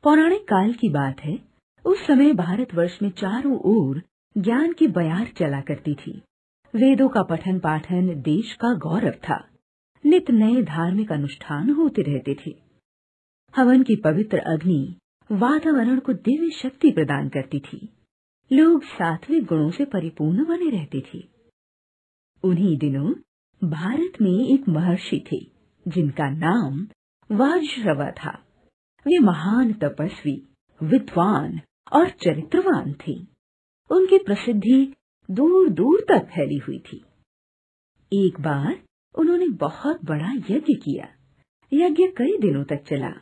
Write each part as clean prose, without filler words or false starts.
पौराणिक काल की बात है। उस समय भारतवर्ष में चारों ओर ज्ञान की बयार चला करती थी। वेदों का पठन पाठन देश का गौरव था। नित नए धार्मिक अनुष्ठान होते रहते थे। हवन की पवित्र अग्नि वातावरण को दिव्य शक्ति प्रदान करती थी। लोग सात्विक गुणों से परिपूर्ण बने रहते थे। उन्हीं दिनों भारत में एक महर्षि थे जिनका नाम वाजश्रवा था। वे महान तपस्वी, विद्वान और चरित्रवान थे। उनकी प्रसिद्धि दूर दूर तक फैली हुई थी। एक बार उन्होंने बहुत बड़ा यज्ञ किया। यज्ञ कई दिनों तक चला।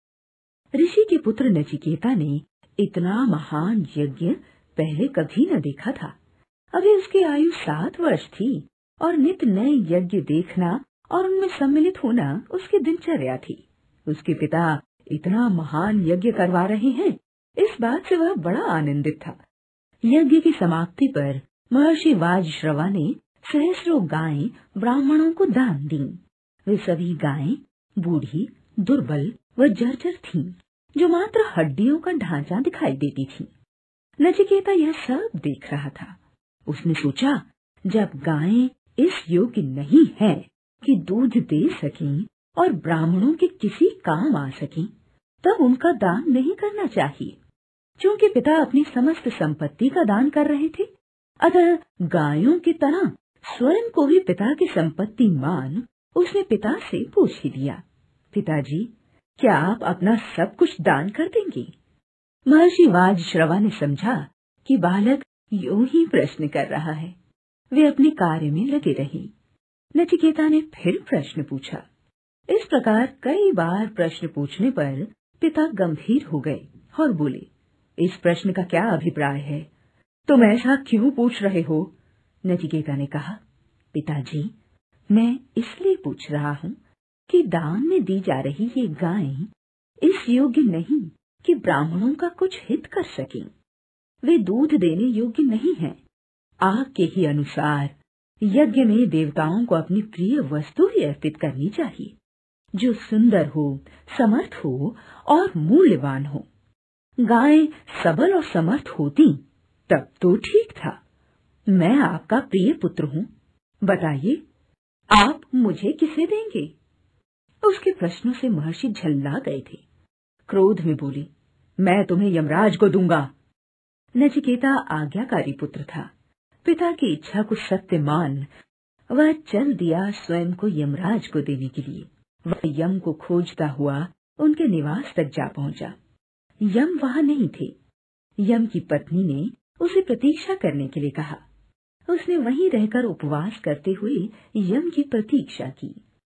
ऋषि के पुत्र नचिकेता ने इतना महान यज्ञ पहले कभी न देखा था। अभी उसकी आयु 7 वर्ष थी और नित नए यज्ञ देखना और उनमें सम्मिलित होना उसकी दिनचर्या थी। उसके पिता इतना महान यज्ञ करवा रहे हैं, इस बात से वह बड़ा आनंदित था। यज्ञ की समाप्ति पर महर्षि वाजश्रवा ने सहस्रों गायें ब्राह्मणों को दान दी। वे सभी गायें बूढ़ी, दुर्बल व जर्जर थीं, जो मात्र हड्डियों का ढांचा दिखाई देती थीं। नचिकेता यह सब देख रहा था। उसने सोचा, जब गायें इस योग्य नहीं हैं कि दूध दे सकें और ब्राह्मणों के किसी काम आ सकें, तब उनका दान नहीं करना चाहिए। क्योंकि पिता अपनी समस्त संपत्ति का दान कर रहे थे, अतः गायों की तरह स्वयं को भी पिता की संपत्ति मान उसने पिता से पूछ ही लिया, पिताजी, क्या आप अपना सब कुछ दान कर देंगे? महर्षि वाजश्रवा ने समझा कि बालक यूं ही प्रश्न कर रहा है। वे अपने कार्य में लगे रहे। नचिकेता ने फिर प्रश्न पूछा। इस प्रकार कई बार प्रश्न पूछने पर पिता गंभीर हो गए और बोले, इस प्रश्न का क्या अभिप्राय है? तुम ऐसा क्यों पूछ रहे हो? नचिकेता ने कहा, पिताजी, मैं इसलिए पूछ रहा हूँ कि दान में दी जा रही ये गायें इस योग्य नहीं कि ब्राह्मणों का कुछ हित कर सकें। वे दूध देने योग्य नहीं हैं। आपके ही अनुसार यज्ञ में देवताओं को अपनी प्रिय वस्तु ही अर्पित करनी चाहिए, जो सुंदर हो, समर्थ हो और मूल्यवान हो। गायें सबल और समर्थ होती तब तो ठीक था। मैं आपका प्रिय पुत्र हूँ, बताइए आप मुझे किसे देंगे? उसके प्रश्नों से महर्षि झल्ला गए थे। क्रोध में बोले, मैं तुम्हें यमराज को दूंगा। नचिकेता आज्ञाकारी पुत्र था। पिता की इच्छा को सत्य मान वह चल दिया स्वयं को यमराज को देने के लिए। वह यम को खोजता हुआ उनके निवास तक जा पहुंचा। यम वहां नहीं थे। यम की पत्नी ने उसे प्रतीक्षा करने के लिए कहा। उसने वहीं रहकर उपवास करते हुए यम की प्रतीक्षा की।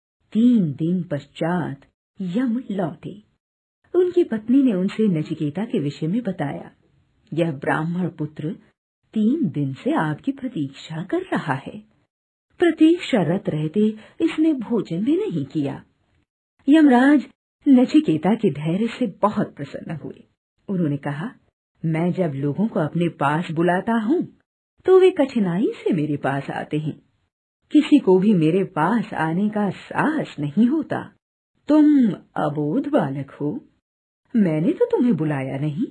3 दिन पश्चात यम लौटे। उनकी पत्नी ने उनसे नचिकेता के विषय में बताया। यह ब्राह्मण पुत्र 3 दिन से आपकी प्रतीक्षा कर रहा है। प्रतीक्षारत रहते इसने भोजन भी नहीं किया। यमराज नचिकेता के धैर्य से बहुत प्रसन्न हुए। उन्होंने कहा, मैं जब लोगों को अपने पास बुलाता हूँ तो वे कठिनाई से मेरे पास आते हैं। किसी को भी मेरे पास आने का साहस नहीं होता। तुम अबोध बालक हो, मैंने तो तुम्हें बुलाया नहीं।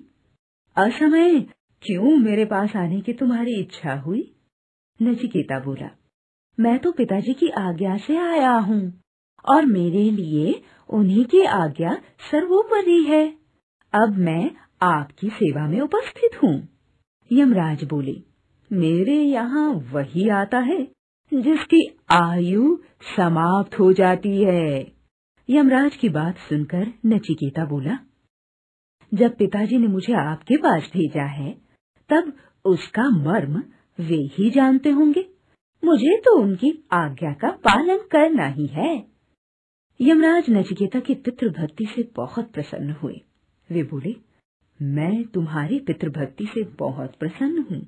असमय क्यों मेरे पास आने की तुम्हारी इच्छा हुई? नचिकेता बोला, मैं तो पिताजी की आज्ञा से आया हूँ और मेरे लिए उन्हीं की आज्ञा सर्वोपरि है। अब मैं आपकी सेवा में उपस्थित हूँ। यमराज बोले, मेरे यहाँ वही आता है जिसकी आयु समाप्त हो जाती है। यमराज की बात सुनकर नचिकेता बोला, जब पिताजी ने मुझे आपके पास भेजा है तब उसका मर्म वे ही जानते होंगे। मुझे तो उनकी आज्ञा का पालन करना ही है। यमराज नचिकेता की पितृभक्ति से बहुत प्रसन्न हुए। वे बोले, मैं तुम्हारी पितृभक्ति से बहुत प्रसन्न हूँ।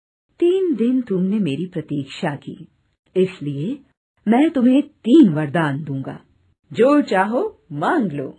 3 दिन तुमने मेरी प्रतीक्षा की, इसलिए मैं तुम्हें 3 वरदान दूंगा। जो चाहो मांग लो।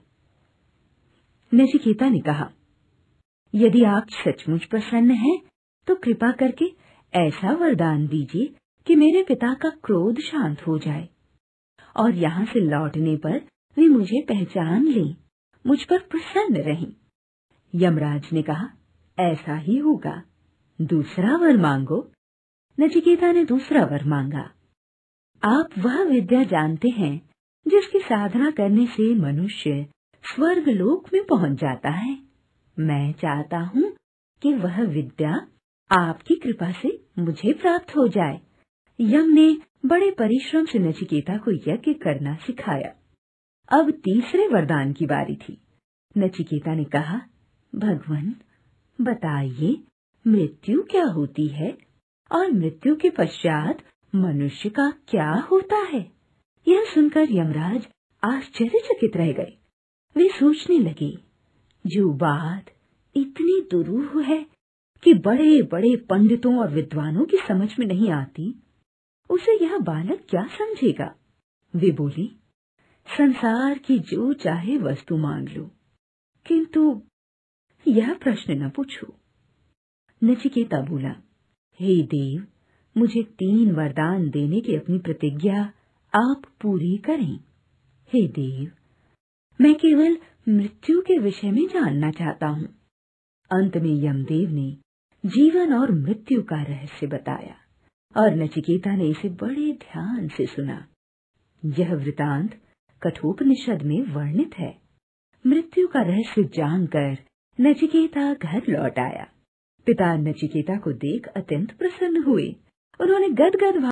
नचिकेता ने कहा, यदि आप सचमुच प्रसन्न हैं तो कृपा करके ऐसा वरदान दीजिए कि मेरे पिता का क्रोध शांत हो जाए और यहाँ से लौटने पर वे मुझे पहचान लें, मुझ पर प्रसन्न रहें। यमराज ने कहा, ऐसा ही होगा। दूसरा वर मांगो। नचिकेता ने दूसरा वर मांगा। आप वह विद्या जानते हैं जिसकी साधना करने से मनुष्य स्वर्ग लोक में पहुंच जाता है। मैं चाहता हूँ कि वह विद्या आपकी कृपा से मुझे प्राप्त हो जाए। यम ने बड़े परिश्रम से नचिकेता को यज्ञ करना सिखाया। अब तीसरे वरदान की बारी थी। नचिकेता ने कहा, भगवान बताइए, मृत्यु क्या होती है और मृत्यु के पश्चात मनुष्य का क्या होता है? यह सुनकर यमराज आश्चर्यचकित रह गए। वे सोचने लगे, जो बात इतनी दुरूह है कि बड़े बड़े पंडितों और विद्वानों की समझ में नहीं आती, उसे यह बालक क्या समझेगा? वे बोले, संसार की जो चाहे वस्तु मांग लो, किंतु यह प्रश्न न पूछो। नचिकेता बोला, हे देव, मुझे 3 वरदान देने की अपनी प्रतिज्ञा आप पूरी करें। हे देव, मैं केवल मृत्यु के विषय में जानना चाहता हूँ। अंत में यमदेव ने जीवन और मृत्यु का रहस्य बताया और नचिकेता ने इसे बड़े ध्यान से सुना। यह वृतांत कठोपनिषद में वर्णित है। मृत्यु का रहस्य जानकर नचिकेता घर लौट आया। पिता नचिकेता को देख अत्यंत प्रसन्न हुए। उन्होंने गदगद